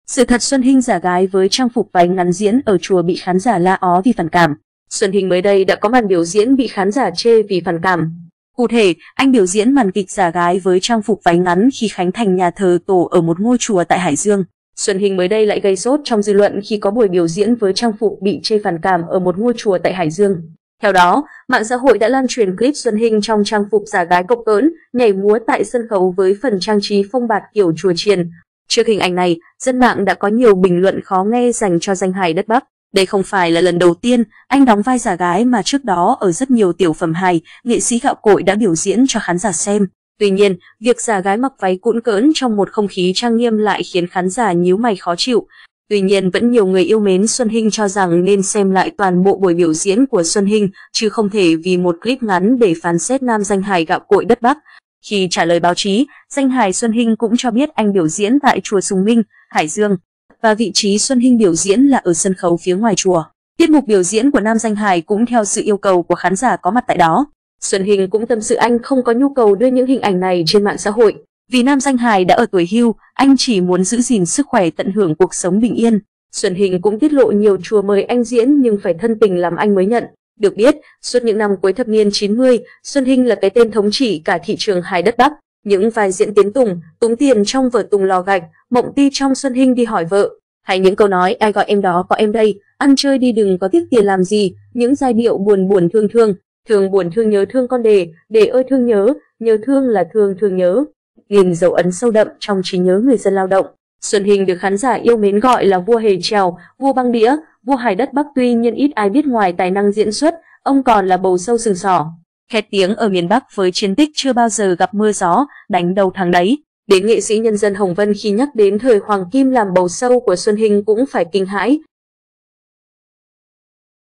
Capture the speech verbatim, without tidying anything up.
Sự thật Xuân Hinh giả gái với trang phục váy ngắn diễn ở chùa bị khán giả la ó vì phản cảm. Xuân Hinh mới đây đã có màn biểu diễn bị khán giả chê vì phản cảm. Cụ thể, anh biểu diễn màn kịch giả gái với trang phục váy ngắn khi khánh thành nhà thờ tổ ở một ngôi chùa tại Hải Dương. Xuân Hinh mới đây lại gây sốt trong dư luận khi có buổi biểu diễn với trang phục bị chê phản cảm ở một ngôi chùa tại Hải Dương. Theo đó, mạng xã hội đã lan truyền clip Xuân Hinh trong trang phục giả gái cộc cỡn, nhảy múa tại sân khấu với phần trang trí phông bạt kiểu chùa chiền. Trước hình ảnh này, dân mạng đã có nhiều bình luận khó nghe dành cho danh hài đất Bắc. Đây không phải là lần đầu tiên anh đóng vai giả gái mà trước đó ở rất nhiều tiểu phẩm hài, nghệ sĩ gạo cội đã biểu diễn cho khán giả xem. Tuy nhiên, việc giả gái mặc váy cũn cỡn trong một không khí trang nghiêm lại khiến khán giả nhíu mày khó chịu. Tuy nhiên, vẫn nhiều người yêu mến Xuân Hinh cho rằng nên xem lại toàn bộ buổi biểu diễn của Xuân Hinh, chứ không thể vì một clip ngắn để phán xét nam danh hài gạo cội đất Bắc. Khi trả lời báo chí, danh hài Xuân Hinh cũng cho biết anh biểu diễn tại chùa Sùng Minh, Hải Dương, và vị trí Xuân Hinh biểu diễn là ở sân khấu phía ngoài chùa. Tiết mục biểu diễn của nam danh hài cũng theo sự yêu cầu của khán giả có mặt tại đó. Xuân Hinh cũng tâm sự anh không có nhu cầu đưa những hình ảnh này trên mạng xã hội. Vì nam danh hài đã ở tuổi hưu, anh chỉ muốn giữ gìn sức khỏe, tận hưởng cuộc sống bình yên. Xuân Hinh cũng tiết lộ nhiều chùa mời anh diễn nhưng phải thân tình làm anh mới nhận. Được biết, suốt những năm cuối thập niên chín mươi, Xuân Hinh là cái tên thống trị cả thị trường hài đất Bắc. Những vai diễn Tiến Tùng, Túng Tiền trong vở Tùng Lò Gạch, Mộng Ti trong Xuân Hinh đi hỏi vợ, hay những câu nói ai gọi em đó có em đây, ăn chơi đi đừng có tiếc tiền làm gì, những giai điệu buồn buồn thương thương, thương buồn thương nhớ thương con đề, đề ơi thương nhớ, nhớ thương là thương thương nhớ, gìn dấu ấn sâu đậm trong trí nhớ người dân lao động. Xuân Hinh được khán giả yêu mến gọi là vua hề trèo, vua băng đĩa, vua hài đất Bắc. Tuy nhiên ít ai biết ngoài tài năng diễn xuất, ông còn là bầu sâu sừng sỏ, khét tiếng ở miền Bắc với chiến tích chưa bao giờ gặp mưa gió, đánh đầu thắng đấy. Đến nghệ sĩ nhân dân Hồng Vân khi nhắc đến thời hoàng kim làm bầu sâu của Xuân Hinh cũng phải kinh hãi.